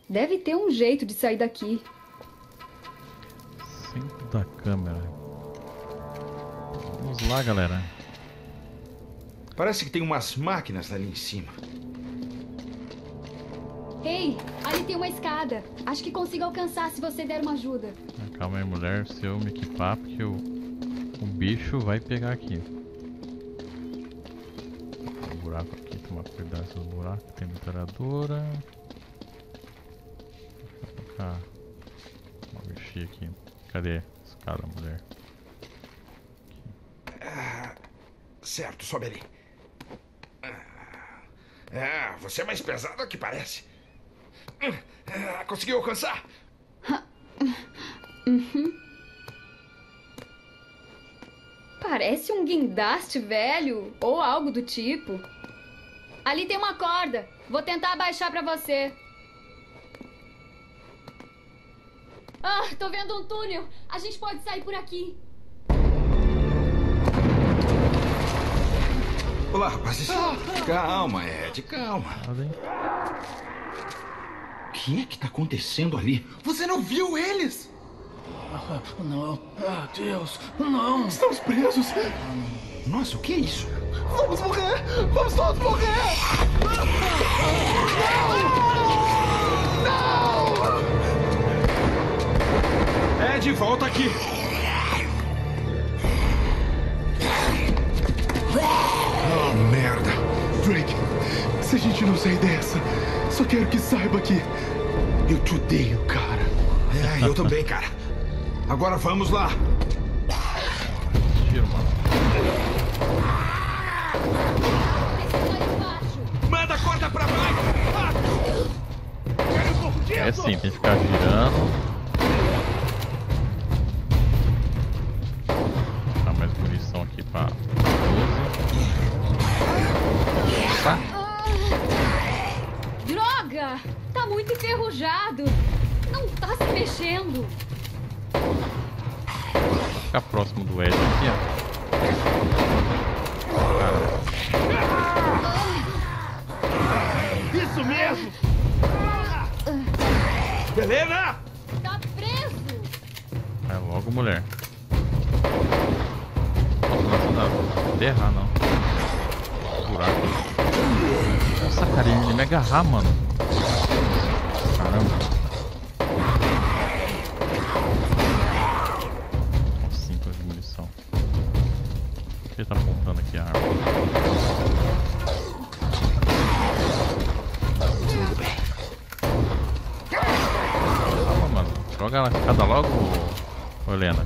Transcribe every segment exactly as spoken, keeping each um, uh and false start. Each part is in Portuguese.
Deve ter um jeito de sair daqui. Centro da câmera. Vamos lá, galera. Parece que tem umas máquinas ali em cima. Ei, ali tem uma escada. Acho que consigo alcançar se você der uma ajuda. Calma aí, mulher. Se eu me equipar, porque o, o bicho vai pegar aqui. Tem um buraco aqui, tomar cuidado desses buracos. Tem metralhadora. Vou colocar. Vou mexer aqui. Cadê? Escada, mulher. Ah, certo, sobe ali. Ah, você é mais pesado do que parece. Ah, conseguiu alcançar? Uhum. Parece um guindaste velho ou algo do tipo. Ali tem uma corda. Vou tentar abaixar pra você. Ah, tô vendo um túnel. A gente pode sair por aqui. Olá, rapazes. Ah, calma, Ed, calma. O que é que tá acontecendo ali? Você não viu eles? Ah, não. Ah, Deus, não. Estamos presos. Nossa, o que é isso? Vamos morrer! Vamos todos morrer! Não! Não! Ed, volta aqui. Oh, merda. Drake, se a gente não sair dessa, só quero que saiba que eu te odeio, cara. É, eu também, cara. Agora vamos lá. Tiro, mano. Manda a corda pra baixo. É sim, tem que ficar girando. Vou botar mais munição aqui pra Ah, droga! Tá muito enferrujado. Não tá se mexendo. Vou ficar próximo do Ed aqui, ó. Isso mesmo! Helena! Tá preso! Vai logo, mulher. Nossa, não dá pra errar, não. Buraco. Nossa, cara, ele me agarrar, mano. Caramba. cinco de munição. Por que ele tá apontando aqui a arma? Tudo bem. Calma, mano. Joga ela cada logo, ô Helena.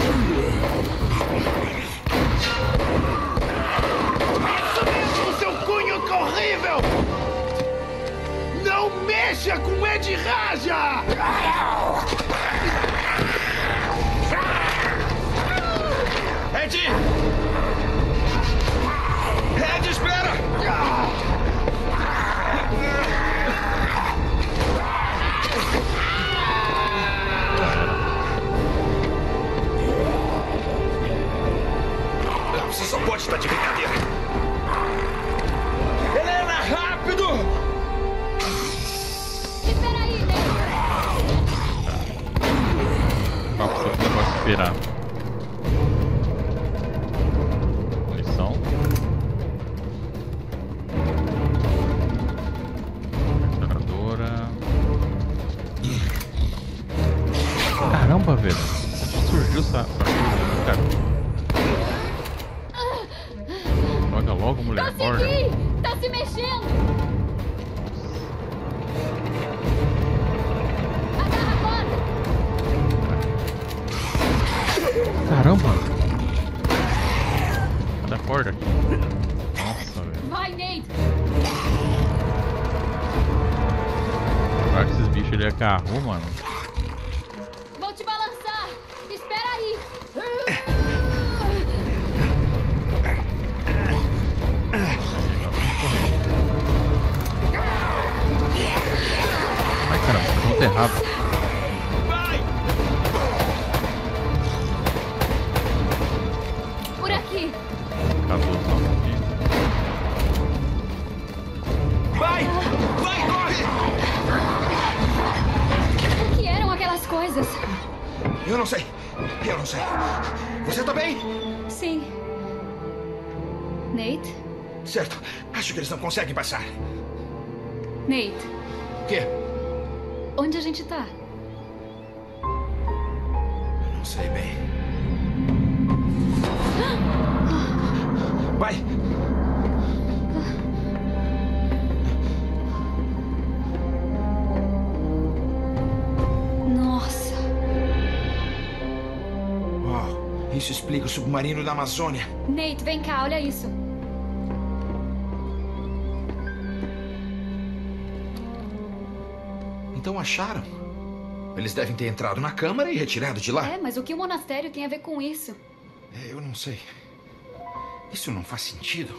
O seu cunho que horrível! Não mexa com Ed Raja! Ed! Ed, espera! Você só pode estar de brincadeira. Helena, rápido! Espera aí, né? Não, só que não posso esperar. Munição. Metralhadora. Caramba, velho. Onde surgiu essa essa coisa ali, cara? Joga logo, mulher. Morda. Consegui! Tá se mexendo! Agarra a corda! Caramba! Cadê a corda aqui? Nossa, velho. Vai, Nate! Agora que esses bichos ele agarrou, mano. Vou te balançar! Espera aí! Ai, caramba, tá muito errado. Por aqui! Acabou não aqui. Vai! Vai, corre! Eu não sei. Eu não sei. Você tá bem? Sim. Nate? Certo. Acho que eles não conseguem passar. Nate, O quê? onde a gente tá? Não sei bem. Vai! Nossa. Uau, isso explica o submarino da Amazônia. Nate, vem cá, olha isso. Então acharam? Eles devem ter entrado na câmara e retirado de lá. É, mas o que o monastério tem a ver com isso? É, eu não sei. Isso não faz sentido.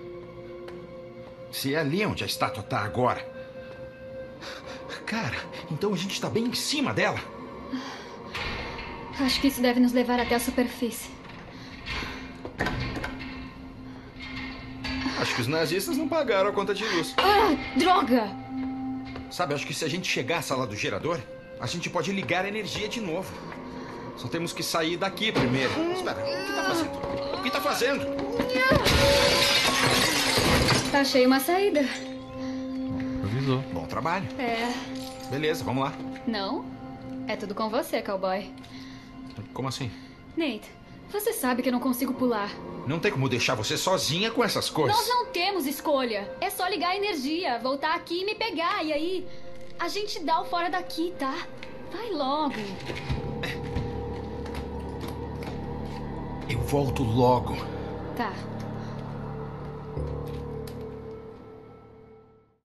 Se é ali onde a estátua está agora. Cara, então a gente está bem em cima dela. Acho que isso deve nos levar até a superfície. Acho que os nazistas não pagaram a conta de luz. Ah, droga! Sabe, acho que se a gente chegar à sala do gerador, a gente pode ligar a energia de novo. Só temos que sair daqui primeiro. Espera, o que tá fazendo? O que tá fazendo? Achei uma saída. Improvisou. Bom trabalho. É. Beleza, vamos lá. Não? É tudo com você, cowboy. Como assim? Nate, você sabe que eu não consigo pular. Não tem como deixar você sozinha com essas coisas. Nós não temos escolha. É só ligar a energia, voltar aqui e me pegar. E aí, a gente dá o fora daqui, tá? Vai logo. Eu volto logo. Tá.